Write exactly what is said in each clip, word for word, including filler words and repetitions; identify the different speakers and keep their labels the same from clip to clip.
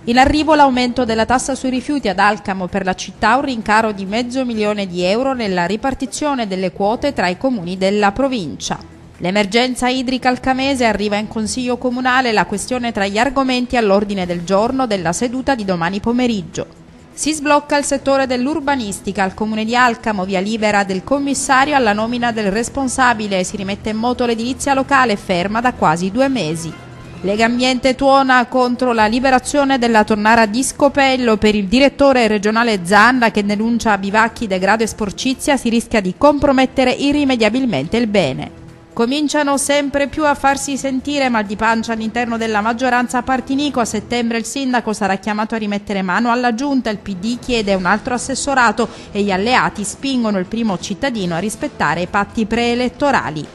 Speaker 1: In arrivo l'aumento della tassa sui rifiuti ad Alcamo, per la città un rincaro di mezzo milione di euro nella ripartizione delle quote tra i comuni della provincia. L'emergenza idrica alcamese, arriva in consiglio comunale la questione tra gli argomenti all'ordine del giorno della seduta di domani pomeriggio. Si sblocca il settore dell'urbanistica al comune di Alcamo, via libera del commissario alla nomina del responsabile, si rimette in moto l'edilizia locale ferma da quasi due mesi. Legambiente tuona contro la liberazione della tonnara di Scopello. Per il direttore regionale Zanda, che denuncia bivacchi, degrado e sporcizia, si rischia di compromettere irrimediabilmente il bene. Cominciano sempre più a farsi sentire mal di pancia all'interno della maggioranza Partinico. A settembre il sindaco sarà chiamato a rimettere mano alla giunta, il P D chiede un altro assessorato e gli alleati spingono il primo cittadino a rispettare i patti preelettorali.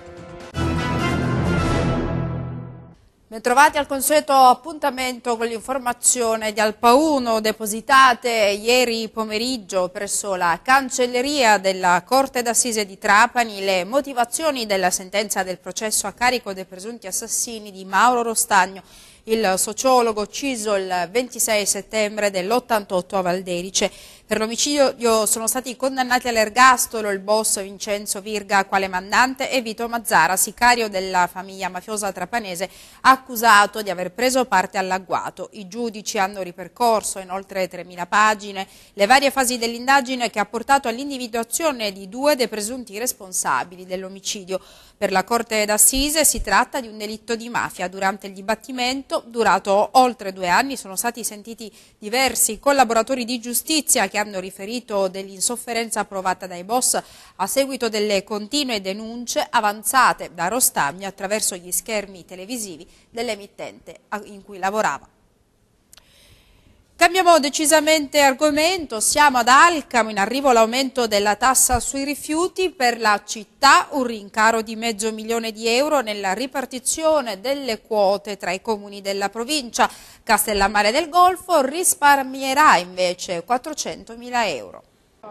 Speaker 1: Bentrovati al consueto appuntamento con l'informazione di Alpa uno, depositate ieri pomeriggio presso la cancelleria della Corte d'Assise di Trapani le motivazioni della sentenza del processo a carico dei presunti assassini di Mauro Rostagno, il sociologo ucciso il ventisei settembre dell'ottantotto a Valderice. Per l'omicidio sono stati condannati all'ergastolo il boss Vincenzo Virga quale mandante e Vito Mazzara, sicario della famiglia mafiosa trapanese, accusato di aver preso parte all'agguato. I giudici hanno ripercorso in oltre tremila pagine le varie fasi dell'indagine che ha portato all'individuazione di due dei presunti responsabili dell'omicidio. Per la Corte d'Assise si tratta di un delitto di mafia. Durante il dibattimento, durato oltre due anni, sono stati sentiti diversi collaboratori di giustizia che hanno riferito dell'insofferenza provata dai boss a seguito delle continue denunce avanzate da Rostagno attraverso gli schermi televisivi dell'emittente in cui lavorava. Cambiamo decisamente argomento, siamo ad Alcamo, in arrivo l'aumento della tassa sui rifiuti. Per la città un rincaro di mezzo milione di euro nella ripartizione delle quote tra i comuni della provincia. Castellammare del Golfo risparmierà invece quattrocentomila euro.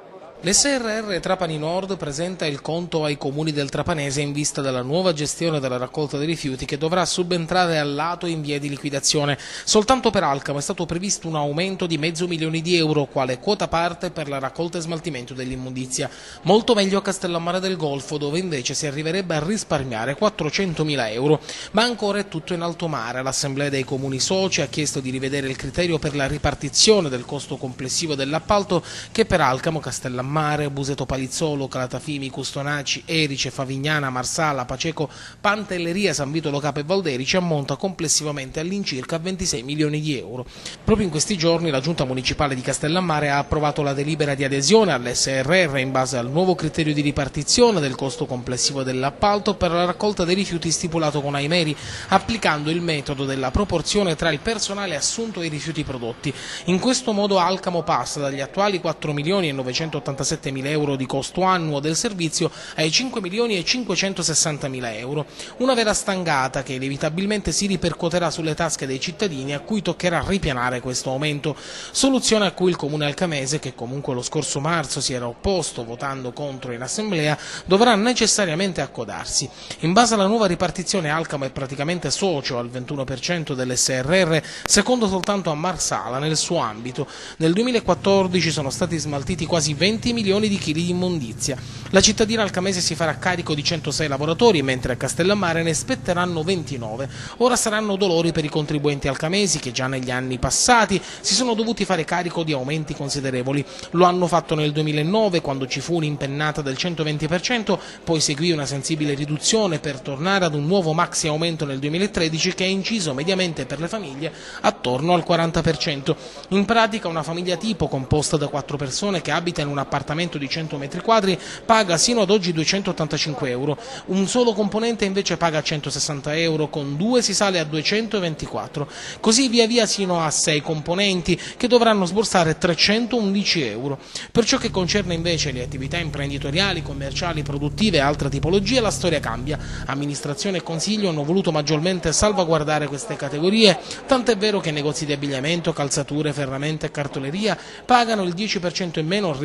Speaker 2: L'S R R Trapani Nord presenta il conto ai comuni del Trapanese in vista della nuova gestione della raccolta dei rifiuti che dovrà subentrare al lato in via di liquidazione. Soltanto per Alcamo è stato previsto un aumento di mezzo milione di euro quale quota parte per la raccolta e smaltimento dell'immondizia. Molto meglio a Castellammare del Golfo, dove invece si arriverebbe a risparmiare quattrocentomila euro. Ma ancora è tutto in alto mare. L'Assemblea dei comuni soci ha chiesto di rivedere il criterio per la ripartizione del costo complessivo dell'appalto che per Alcamo, Castellammare, Mare, Buseto Palizzolo, Calatafimi, Custonaci, Erice, Favignana, Marsala, Paceco, Pantelleria, San Vito Lo Capo e Valderice ammonta complessivamente all'incirca ventisei milioni di euro. Proprio in questi giorni la Giunta Municipale di Castellammare ha approvato la delibera di adesione all'S R R in base al nuovo criterio di ripartizione del costo complessivo dell'appalto per la raccolta dei rifiuti stipulato con Aimeri, applicando il metodo della proporzione tra il personale assunto e i rifiuti prodotti. In questo modo Alcamo passa dagli attuali quattro milioni e novecentottantasette mila euro di costo annuo del servizio ai cinque milioni e cinquecentosessantamila euro. Una vera stangata che inevitabilmente si ripercuoterà sulle tasche dei cittadini a cui toccherà ripianare questo aumento. Soluzione a cui il comune alcamese, che comunque lo scorso marzo si era opposto votando contro in assemblea, dovrà necessariamente accodarsi. In base alla nuova ripartizione Alcamo è praticamente socio al ventuno per cento dell'S R R, secondo soltanto a Marsala nel suo ambito. Nel duemilaquattordici sono stati smaltiti quasi venti milioni di chili di immondizia. La cittadina alcamese si farà carico di centosei lavoratori, mentre a Castellammare ne spetteranno ventinove. Ora saranno dolori per i contribuenti alcamesi che già negli anni passati si sono dovuti fare carico di aumenti considerevoli. Lo hanno fatto nel duemilanove quando ci fu un'impennata del centoventi per cento, poi seguì una sensibile riduzione per tornare ad un nuovo maxi aumento nel duemilatredici che ha inciso mediamente per le famiglie attorno al quaranta per cento. In pratica una famiglia tipo composta da quattro persone che abita in un appartamento di cento metri quadri paga sino ad oggi duecentottantacinque euro, un solo componente invece paga centosessanta euro, con due si sale a duecentoventiquattro, così via via sino a sei componenti che dovranno sborsare trecentoundici euro. Per ciò che concerne invece le attività imprenditoriali, commerciali, produttive e altre tipologie la storia cambia. Amministrazione e Consiglio hanno voluto maggiormente salvaguardare queste categorie, tant'è vero che negozi di abbigliamento, calzature, ferramenta e cartoleria pagano il dieci per cento in meno rispetto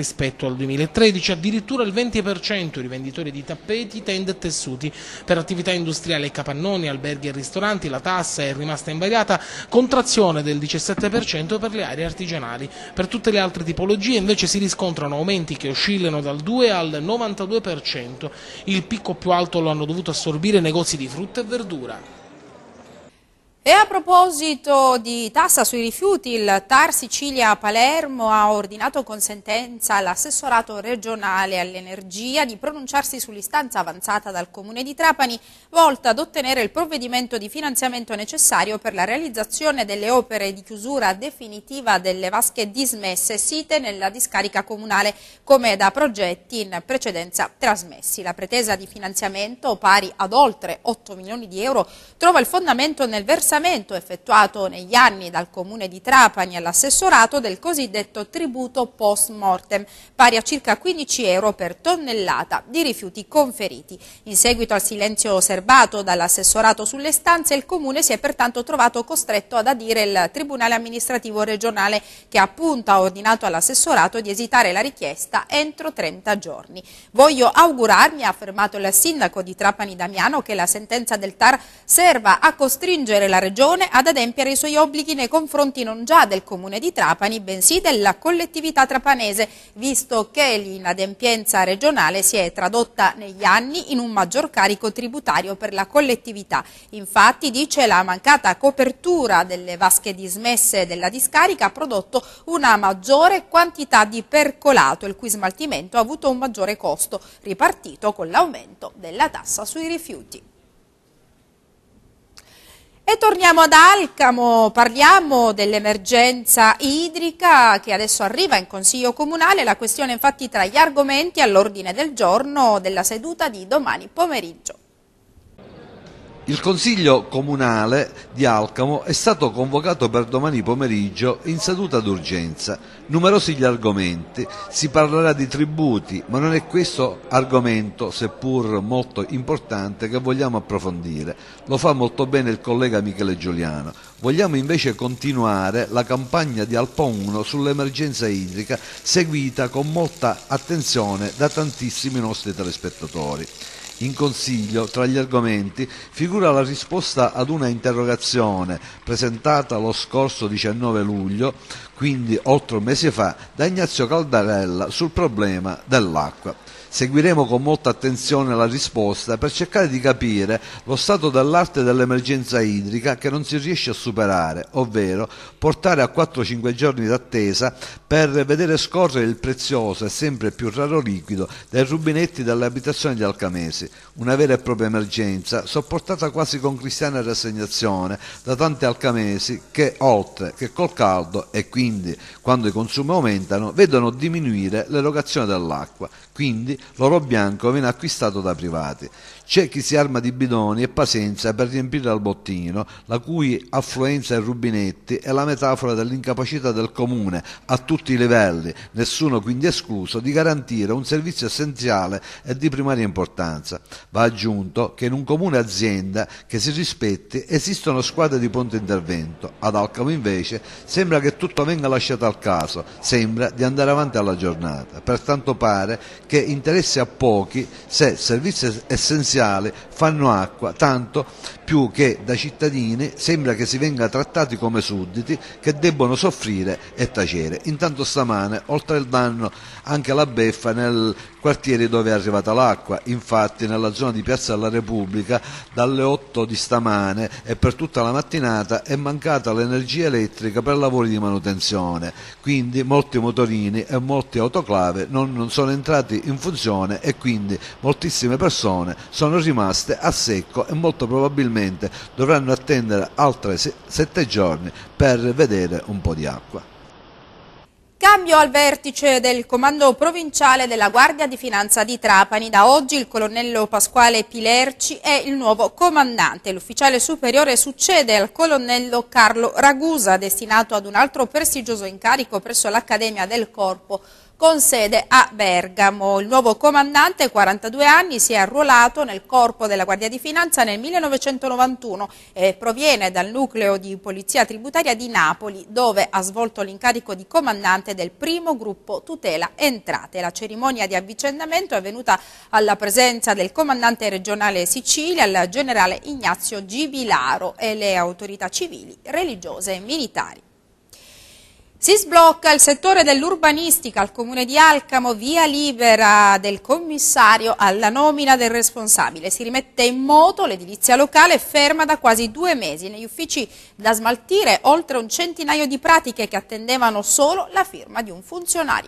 Speaker 2: rispetto al duemilatredici, addirittura il venti per cento i rivenditori di tappeti, tende e tessuti. Per attività industriali e capannoni, alberghi e ristoranti la tassa è rimasta invariata, contrazione del diciassette per cento per le aree artigianali. Per tutte le altre tipologie invece si riscontrano aumenti che oscillano dal due al novantadue per cento. Il picco più alto lo hanno dovuto assorbire negozi di frutta e verdura.
Speaker 1: E a proposito di tassa sui rifiuti, il T A R Sicilia Palermo ha ordinato con sentenza all'assessorato regionale all'energia di pronunciarsi sull'istanza avanzata dal Comune di Trapani volta ad ottenere il provvedimento di finanziamento necessario per la realizzazione delle opere di chiusura definitiva delle vasche dismesse site nella discarica comunale come da progetti in precedenza trasmessi. La pretesa di finanziamento, pari ad oltre otto milioni di euro, trova il fondamento nel versamento effettuato negli anni dal Comune di Trapani all'assessorato del cosiddetto tributo post mortem, pari a circa quindici euro per tonnellata di rifiuti conferiti. In seguito al silenzio osservato dall'assessorato sulle stanze, il Comune si è pertanto trovato costretto ad adire il Tribunale amministrativo regionale, che appunto ha ordinato all'assessorato di esitare la richiesta entro trenta giorni. Voglio augurarmi, ha affermato il sindaco di Trapani Damiano, che la sentenza del T A R serva a costringere la Regione ad adempiere i suoi obblighi nei confronti non già del Comune di Trapani, bensì della collettività trapanese, visto che l'inadempienza regionale si è tradotta negli anni in un maggior carico tributario per la collettività. Infatti, dice, la mancata copertura delle vasche dismesse della discarica ha prodotto una maggiore quantità di percolato, il cui smaltimento ha avuto un maggiore costo, ripartito con l'aumento della tassa sui rifiuti. E torniamo ad Alcamo, parliamo dell'emergenza idrica che adesso arriva in Consiglio Comunale, la questione infatti tra gli argomenti all'ordine del giorno della seduta di domani pomeriggio.
Speaker 3: Il Consiglio Comunale di Alcamo è stato convocato per domani pomeriggio in seduta d'urgenza. Numerosi gli argomenti, si parlerà di tributi, ma non è questo argomento, seppur molto importante, che vogliamo approfondire. Lo fa molto bene il collega Michele Giuliano. Vogliamo invece continuare la campagna di Alpa uno sull'emergenza idrica, seguita con molta attenzione da tantissimi nostri telespettatori. In Consiglio, tra gli argomenti, figura la risposta ad una interrogazione presentata lo scorso diciannove luglio, quindi oltre un mese fa, da Ignazio Caldarella sul problema dell'acqua. Seguiremo con molta attenzione la risposta per cercare di capire lo stato dell'arte dell'emergenza idrica che non si riesce a superare, ovvero portare a quattro cinque giorni d'attesa per vedere scorrere il prezioso e sempre più raro liquido dai rubinetti delle abitazioni di alcamesi. Una vera e propria emergenza sopportata quasi con cristiana rassegnazione da tanti alcamesi che, oltre che col caldo e quindi quando i consumi aumentano, vedono diminuire l'erogazione dell'acqua. Quindi l'oro bianco viene acquistato da privati. C'è chi si arma di bidoni e pazienza per riempire il bottino, la cui affluenza ai rubinetti è la metafora dell'incapacità del comune, a tutti i livelli, nessuno quindi escluso, di garantire un servizio essenziale e di primaria importanza. Va aggiunto che in un comune azienda che si rispetti esistono squadre di pronto intervento. Ad Alcamo invece sembra che tutto venga lasciato al caso, sembra di andare avanti alla giornata. Pertanto pare che interessi a pochi se servizi essenziali fanno acqua, tanto più che da cittadini sembra che si venga trattati come sudditi che debbono soffrire e tacere. Intanto stamane, oltre al danno, anche la beffa nel quartiere dove è arrivata l'acqua. Infatti nella zona di Piazza della Repubblica dalle otto di stamane e per tutta la mattinata è mancata l'energia elettrica per lavori di manutenzione, quindi molti motorini e molti autoclave non, non sono entrati in funzione e quindi moltissime persone sono rimaste a secco e molto probabilmente dovranno attendere altri sette giorni per vedere un po' di acqua.
Speaker 1: Cambio al vertice del comando provinciale della Guardia di Finanza di Trapani. Da oggi il colonnello Pasquale Pilerci è il nuovo comandante. L'ufficiale superiore succede al colonnello Carlo Ragusa, destinato ad un altro prestigioso incarico presso l'Accademia del Corpo con sede a Bergamo. Il nuovo comandante, quarantadue anni, si è arruolato nel Corpo della Guardia di Finanza nel millenovecentonovantuno e proviene dal nucleo di polizia tributaria di Napoli, dove ha svolto l'incarico di comandante del primo gruppo tutela entrate. La cerimonia di avvicendamento è avvenuta alla presenza del comandante regionale Sicilia, il generale Ignazio Gibilaro, e le autorità civili, religiose e militari. Si sblocca il settore dell'urbanistica al Comune di Alcamo, via libera del commissario alla nomina del responsabile. Si rimette in moto l'edilizia locale, ferma da quasi due mesi. Negli uffici da smaltire oltre un centinaio di pratiche che attendevano solo la firma di un funzionario.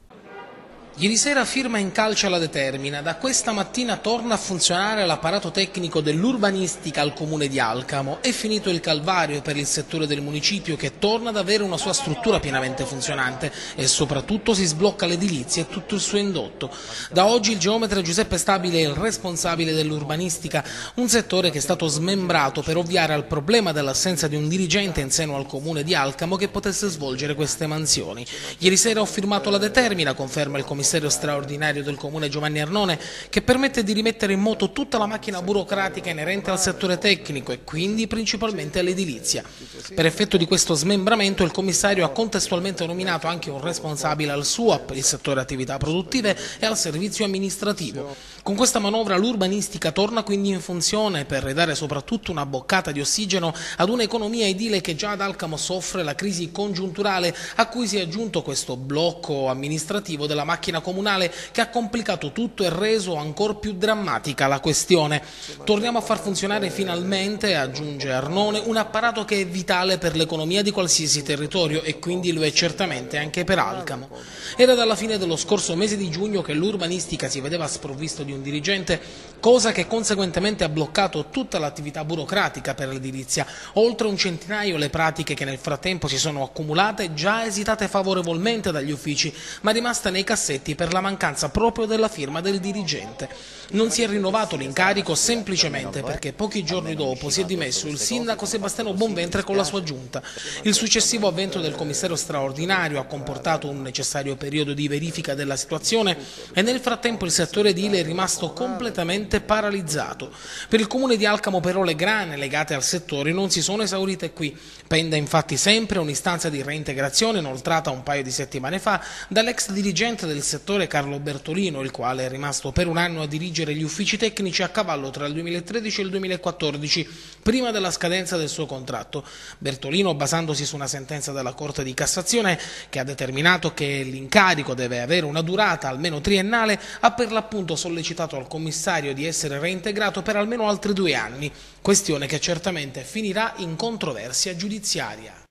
Speaker 2: Ieri sera firma in calce la determina, da questa mattina torna a funzionare l'apparato tecnico dell'urbanistica al Comune di Alcamo. È finito il calvario per il settore del municipio, che torna ad avere una sua struttura pienamente funzionante, e soprattutto si sblocca l'edilizia e tutto il suo indotto. Da oggi il geometra Giuseppe Stabile è il responsabile dell'urbanistica, un settore che è stato smembrato per ovviare al problema dell'assenza di un dirigente in seno al Comune di Alcamo che potesse svolgere queste mansioni. Ieri sera ho firmato la determina, conferma il commissario straordinario del Comune Giovanni Arnone, che permette di rimettere in moto tutta la macchina burocratica inerente al settore tecnico e quindi principalmente all'edilizia. Per effetto di questo smembramento il commissario ha contestualmente nominato anche un responsabile al S U A P, il settore attività produttive, e al servizio amministrativo. Con questa manovra l'urbanistica torna quindi in funzione per ridare soprattutto una boccata di ossigeno ad un'economia edile che già ad Alcamo soffre la crisi congiunturale, a cui si è aggiunto questo blocco amministrativo della macchina comunale che ha complicato tutto e reso ancora più drammatica la questione. Torniamo a far funzionare finalmente, aggiunge Arnone, un apparato che è vitale per l'economia di qualsiasi territorio e quindi lo è certamente anche per Alcamo. Era dalla fine dello scorso mese di giugno che l'urbanistica si vedeva sprovvisto di un dirigente, cosa che conseguentemente ha bloccato tutta l'attività burocratica per l'edilizia. Oltre un centinaio le pratiche che nel frattempo si sono accumulate, già esitate favorevolmente dagli uffici, ma rimaste nei cassetti per la mancanza proprio della firma del dirigente. Non si è rinnovato l'incarico semplicemente perché pochi giorni dopo si è dimesso il sindaco Sebastiano Bonventre con la sua giunta. Il successivo avvento del commissario straordinario ha comportato un necessario periodo di verifica della situazione e nel frattempo il settore edile è rimasto completamente paralizzato. Per il Comune di Alcamo però le grane legate al settore non si sono esaurite qui. Pende infatti sempre un'istanza di reintegrazione inoltrata un paio di settimane fa dall'ex dirigente del settore Carlo Bertolino, il quale è rimasto per un anno a dirigere gli uffici tecnici a cavallo tra il duemilatredici e il duemilaquattordici, prima della scadenza del suo contratto. Bertolino, basandosi su una sentenza della Corte di Cassazione che ha determinato che l'incarico deve avere una durata almeno triennale, ha per l'appunto sollecitato al commissario di essere reintegrato per almeno altri due anni, questione che certamente finirà in controversia giudiziaria.